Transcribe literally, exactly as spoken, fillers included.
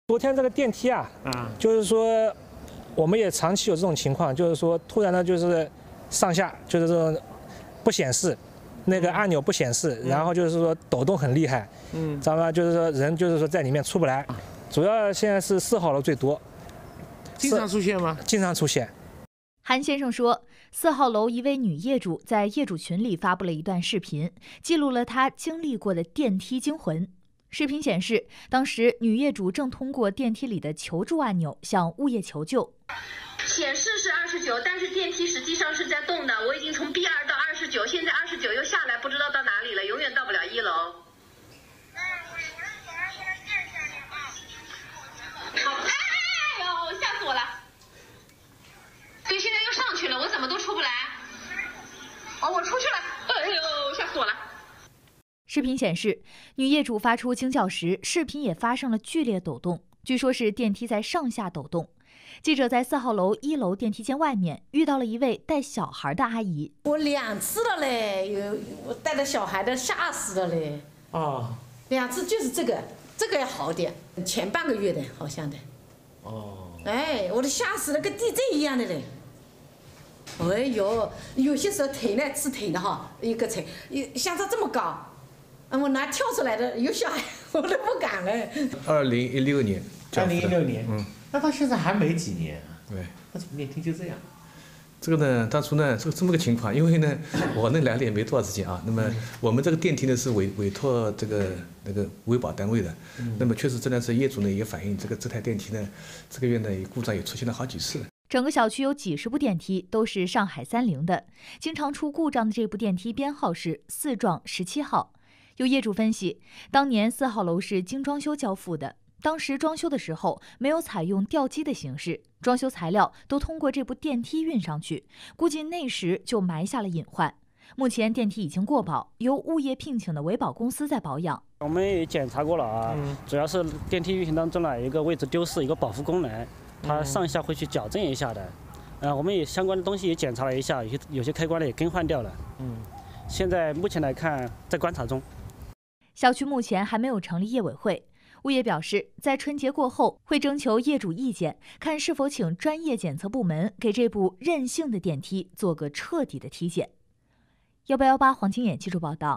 昨天这个电梯啊，啊，就是说我们也长期有这种情况，就是说突然呢就是上下就是这种不显示，那个按钮不显示，然后就是说抖动很厉害，嗯，知道吗？就是说人就是说在里面出不来，主要现在是四号楼最多。 经常出现吗？ 经常出现。 韩先生说，四号楼一位女业主在业主群里发布了一段视频，记录了她经历过的电梯惊魂。视频显示，当时女业主正通过电梯里的求助按钮向物业求救。 显示是二十九，但是电梯实际上是在动的。我已经从 B 二到二十九，现在二十九又下来，不知道到哪里了，永远到不了一楼。好，哎呦，吓死我了！对，现在又上去了，我怎么都出不来。哦，我出去了，哎呦，吓死我了！ 视频显示，女业主发出惊叫时，视频也发生了剧烈抖动，据说是电梯在上下抖动。记者在四号楼一楼电梯间外面遇到了一位带小孩的阿姨。 我两次了嘞，有我带着小孩的，吓死了嘞。哦，两次就是这个，这个要好点，前半个月的好像的。哦。哎，我都吓死了，跟地震一样的嘞。哎呦，有些时候腿呢是腿的哈，一个腿，相差这么高。我拿跳出来的有小孩，我都不敢了。 二零一六年， 二零一六年，嗯，那到现在还没几年。 对， 那怎么电梯就这样？ 这个呢，当初呢，这这么个情况，因为呢，我那来了也没多少时间啊。那么我们这个电梯呢是委委托这个那个维保单位的，嗯、那么确实这段时间业主呢也反映，这个这台电梯呢，这个月呢故障也出现了好几次。 整个小区有几十部电梯，都是上海三菱的，经常出故障的这部电梯编号是四幢十七号。有业主分析，当年四号楼是精装修交付的，当时装修的时候没有采用吊机的形式，装修材料都通过这部电梯运上去，估计那时就埋下了隐患。目前电梯已经过保，由物业聘请的维保公司在保养。 我们也检查过了啊，嗯、主要是电梯运行当中呢，有一个位置丢失，一个保护功能，它上下会去矫正一下的。呃，我们也相关的东西也检查了一下，有些有些开关呢也更换掉了。嗯，现在目前来看在观察中。 小区目前还没有成立业委会，物业表示，在春节过后会征求业主意见，看是否请专业检测部门给这部任性的电梯做个彻底的体检。幺八幺八黄金眼记者报道。